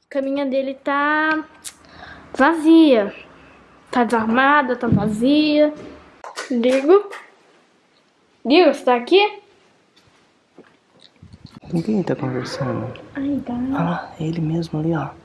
caminha dele tá vazia. Tá desarmada, tá vazia. Digo, você tá aqui? Com quem tá conversando? Ai, tá. Ah lá, é ele mesmo ali, ó.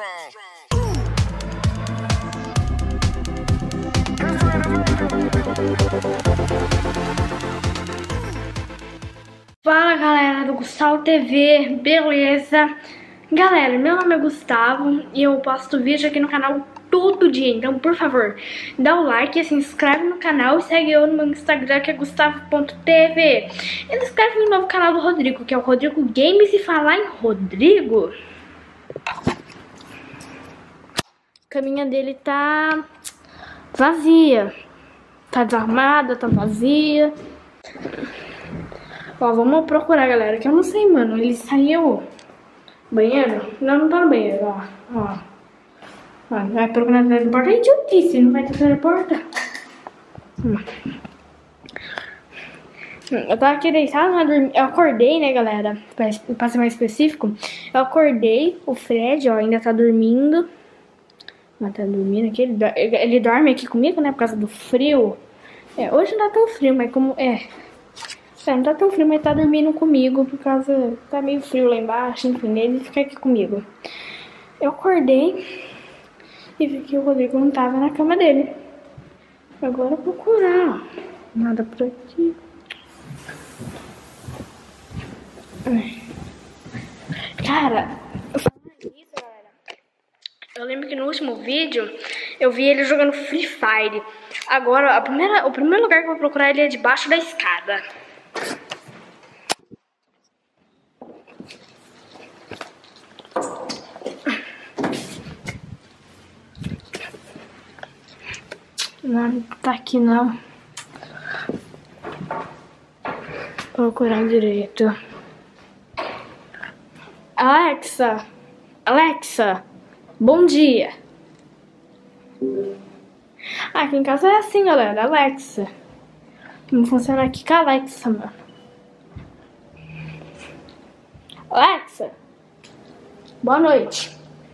Fala, galera do Gustavo TV, beleza? Galera, meu nome é Gustavo e eu posto vídeo aqui no canal todo dia. Então, por favor, dá o like, se inscreve no canal e segue eu no meu Instagram, que é gustavo.tv. E se inscreve no novo canal do Rodrigo, que é o Rodrigo Games. E falar em Rodrigo, a caminha dele tá vazia. Tá desarmada, tá vazia. Ó, vamos procurar, galera, que eu não sei, mano. Ele saiu... Banheiro? Não, não tá no banheiro, ó. Ó, vai procurar atrás da porta. É idiotice, não vai atrás da porta. Eu tava aqui deitado, eu acordei, né, galera? Pra ser mais específico, eu acordei, o Fred, ó, ainda tá dormindo. Mas tá dormindo aqui, ele dorme aqui comigo, né, por causa do frio. É, hoje não tá tão frio, mas como... não tá tão frio, mas tá dormindo comigo, por causa... Tá meio frio lá embaixo, enfim, ele fica aqui comigo. Eu acordei e vi que o Rodrigo não tava na cama dele. Agora eu vou procurar. Nada por aqui. Cara, eu lembro que no último vídeo eu vi ele jogando Free Fire. Agora, o primeiro lugar que eu vou procurar ele é debaixo da escada. Não tá aqui não. Vou procurar direito. Alexa, bom dia. Aqui em casa é assim, galera, Alexa. Não funciona aqui com a Alexa, mano. Alexa, boa noite.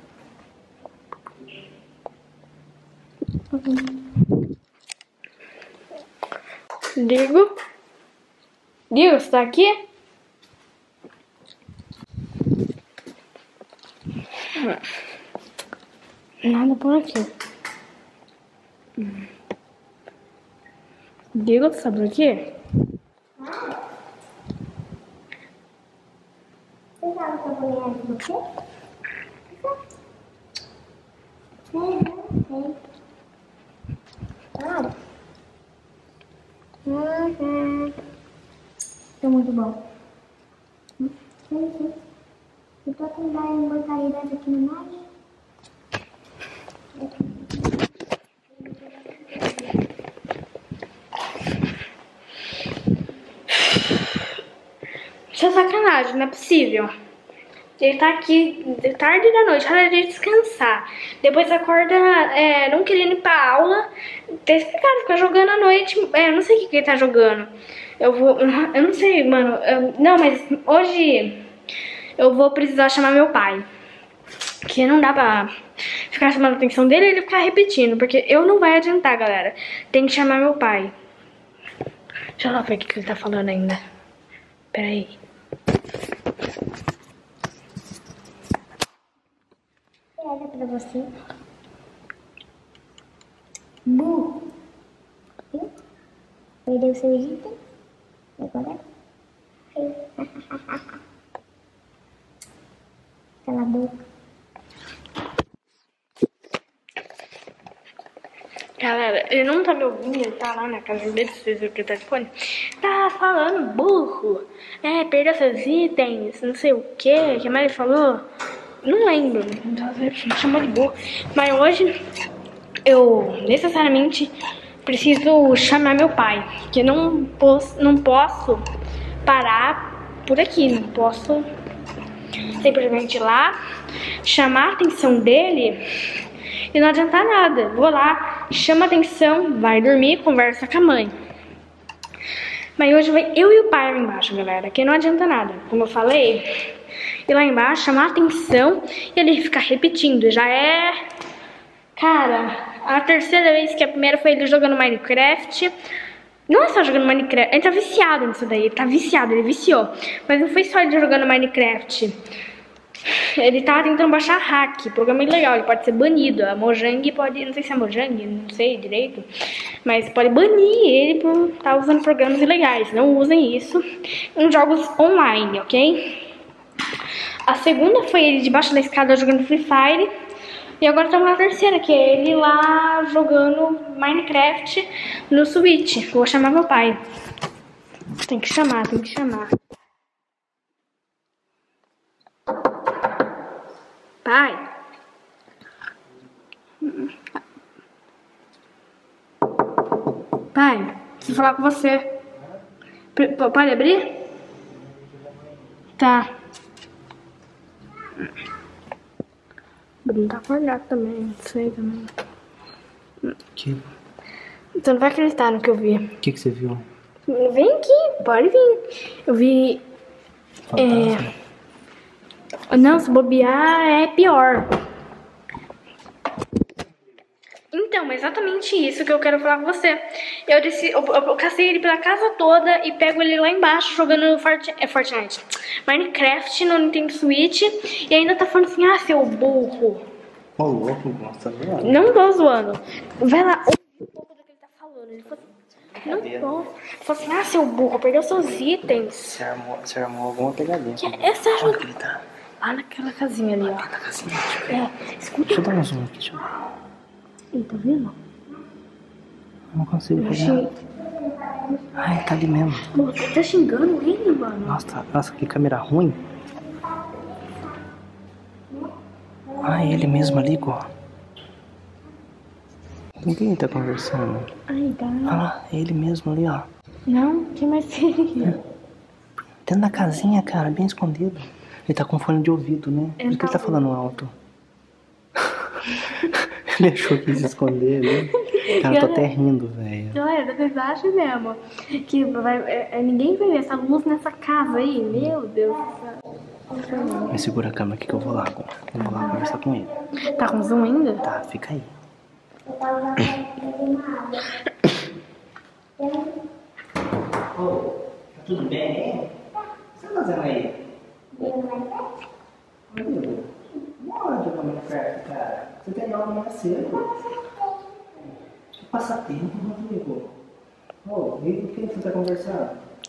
Digo, você tá aqui? Nada por aqui. Digo, você tá por aqui? Você sabe que eu vou ganhar de você? Claro. É muito bom. Sim. Eu tô com mortalidade aqui no meio. Isso é sacanagem, não é possível. Ele tá aqui de tarde e da noite, hora de descansar. Depois acorda não querendo ir pra aula. Tá explicado, fica jogando à noite. Eu não sei o que ele tá jogando. Eu não sei, mano. Não, mas hoje eu vou precisar chamar meu pai. Que não dá pra ficar chamando a atenção dele e ele ficar repetindo. Porque eu não vai adiantar, galera. Tem que chamar meu pai. Deixa eu lá ver o que ele tá falando ainda. Pera aí. Olha pra você. Burro. Viu? Perdeu o seu item. Agora. Cala a boca. Galera, ele não tá me ouvindo, ele tá lá na casa dele, vocês viram que ele tá de fone. Tá falando burro. Perdeu seus itens, não sei o que mais ele falou? Não lembro, me chamou de burro. Mas hoje eu necessariamente preciso chamar meu pai. Porque não posso parar por aqui, não posso simplesmente ir lá, chamar a atenção dele e não adiantar nada. Vou lá, chama a atenção, vai dormir, conversa com a mãe. Mas hoje vai eu e o pai lá embaixo, galera, que não adianta nada. Como eu falei, ir lá embaixo, chamar a atenção e ele ficar repetindo. Já é... Cara, a terceira vez, que a primeira foi ele jogando Minecraft. Não é só jogando Minecraft, ele tá viciado nisso daí, ele tá viciado, ele viciou. Mas não foi só ele jogando Minecraft. Ele tá tentando baixar hack, programa ilegal, ele pode ser banido. A Mojang pode, não sei se é Mojang, não sei direito, mas pode banir ele por estar usando programas ilegais. Não usem isso em jogos online, ok? A segunda foi ele debaixo da escada jogando Free Fire. E agora estamos na terceira, que é ele lá jogando Minecraft no Switch. Vou chamar meu pai. Tem que chamar. Pai. Pai, preciso falar com você. Pode abrir? Tá. Bruno tá acordado também, não sei também. Que? Você não vai acreditar no que eu vi. O que você viu? Vem aqui, pode vir. Eu vi... Não, se bobear é pior. Então, exatamente isso que eu quero falar com você. Eu cacei ele pela casa toda e pego ele lá embaixo jogando Fortnite. Minecraft no Nintendo Switch e ainda tá falando assim, seu burro. Ô, louco, tá zoando? Não tô zoando. Vai lá, ouve um pouco do que ele tá falando. Ele falou assim, não posso. Ele falou assim, seu burro, perdeu seus itens. Você armou alguma pegadinha. Essa ajuda. Onde que ele tá? Lá naquela casinha ali, ó. Na casinha, deixa eu ver. Escuta. Deixa eu dar um zoom aqui, deixa eu ver. Ele tá vendo? Eu não consigo Eu pegar. achei... Ai, tá ali mesmo. Você tá xingando ele, mano? Nossa, que câmera ruim. Ai, ele mesmo ali, ó. Com quem ele tá conversando? Ai, tá. Olha lá, é ele mesmo ali, ó. Não, quem mais seria? Dentro da casinha, cara, bem escondido. Ele tá com fone de ouvido, né? Por que ele tá falando alto? Ele achou que ia se esconder, né? Cara, eu tô até rindo, velho. Galera, vocês acham mesmo que ninguém vai ver essa luz nessa casa aí? Meu Deus do céu. Me segura a câmera aqui que eu vou lá agora. Eu vou lá conversar com ele. Tá com zoom ainda? Tá, fica aí. Ô, tá tudo bem, hein? O que você tá fazendo aí? Bora jogar Minecraft, cara. Você tem aula mais cedo. Que passatempo, Rodrigo. Ô, vem com quem você tá conversando?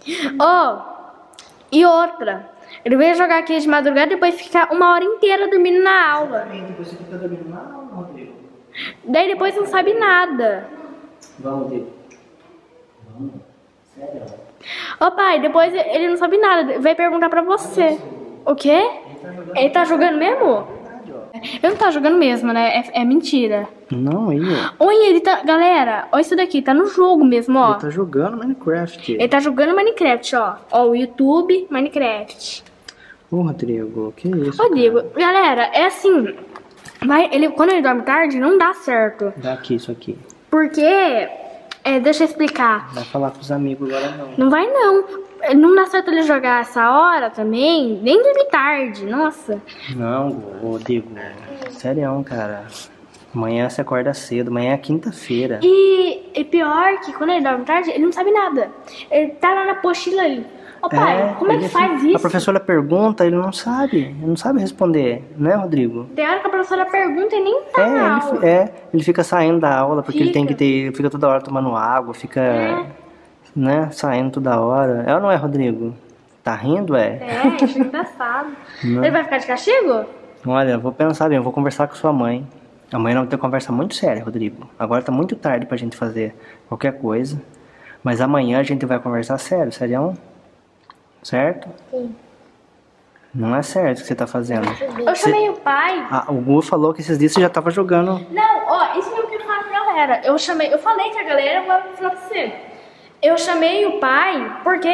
E outra, ele veio jogar aqui de madrugada e depois ficar 1 hora inteira dormindo na aula. Depois você fica dormindo na aula, Rodrigo. Daí depois não sabe nada. Vamos, Rodrigo. Vamos. Sério? Pai, depois ele não sabe nada. Vai perguntar pra você. O quê? Ele tá jogando mesmo? Ele não tá jogando mesmo, né? É mentira. Não, aí. Oi, ele tá... Galera, olha isso daqui. Tá no jogo mesmo, ó. Ele tá jogando Minecraft. Ele tá jogando Minecraft, ó. Ó, o YouTube, Minecraft. Ô, Rodrigo, que isso? Rodrigo, galera, é assim... quando ele dorme tarde, não dá certo. Dá aqui, isso aqui. Porque... deixa eu explicar. Vai falar com os amigos agora não. Não vai, não. Não dá certo ele jogar essa hora também. Nem dormir tarde, nossa. Não, Rodrigo. Sério, cara. Amanhã você acorda cedo. Amanhã é quinta-feira. E pior que quando ele dorme tarde, ele não sabe nada. Ele tá lá na apostila ali. Pai, como é que faz isso? A professora pergunta, ele não sabe. Ele não sabe responder, né, Rodrigo? Tem hora que a professora pergunta e nem tá na aula. Ele fica saindo da aula porque ele tem que ter... Fica toda hora tomando água, fica... Né, saindo toda hora. É ou não é, Rodrigo? Tá rindo, acho engraçado. Ele vai ficar de castigo? Olha, eu vou pensar bem, eu vou conversar com sua mãe. Amanhã vamos ter conversa muito séria, Rodrigo. Agora tá muito tarde pra gente fazer qualquer coisa. Mas amanhã a gente vai conversar sério, serião? Certo? Sim. Não é certo o que você tá fazendo. Eu chamei o pai. O Gu falou que esses dias você já tava jogando. Não, isso que eu quero falar pra galera. Eu falei que a galera, eu vou falar pra você. Eu chamei o pai porque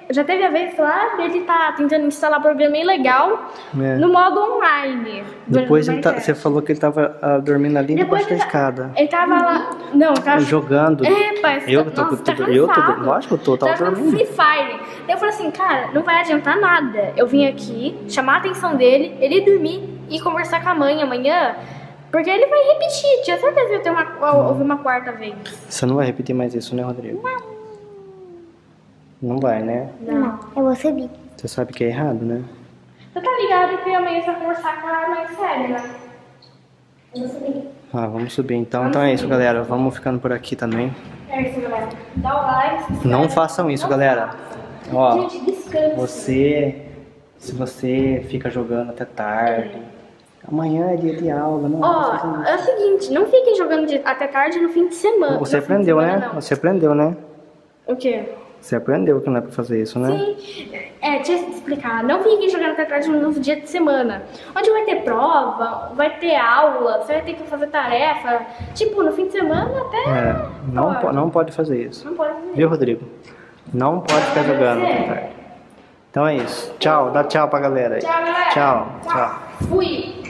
já teve a vez lá dele tá tentando instalar programa ilegal no modo online. Depois você falou que ele tava dormindo ali debaixo da escada. Ele tava lá. Não, ele tava jogando. Pai, Lógico que eu tava dormindo. Free Fire. Eu falei assim, cara, não vai adiantar nada. Eu vim aqui, chamar a atenção dele, ele dormir e conversar com a mãe amanhã. Porque ele vai repetir, tinha certeza que eu ter ouvir uma quarta vez. Você não vai repetir mais isso, né, Rodrigo? Não vai, né? Não, eu vou subir. Você sabe que é errado, né? Você tá ligado que amanhã você vai conversar com a mãe séria, né? Eu vou subir. Vamos subir então. Então é isso, galera. Vamos ficando por aqui também. É isso, galera. Dá o like. Não façam isso, galera. Ó, Gente, descanse. se você fica jogando até tarde, amanhã é dia de aula, não. Ó, é o seguinte, não fiquem jogando até tarde no fim de semana. Você aprendeu, né? Você aprendeu, né? O quê? Você aprendeu que não é pra fazer isso, né? Sim. Deixa eu te explicar. Não fiquem jogando até tarde no dia de semana. Onde vai ter prova, vai ter aula, você vai ter que fazer tarefa. Tipo, no fim de semana até... Não pode fazer isso. Não pode fazer. Viu, Rodrigo? Não pode ficar jogando até tarde. Então é isso. Tchau. Dá tchau pra galera aí. Tchau, galera. Tchau. Tchau. Fui.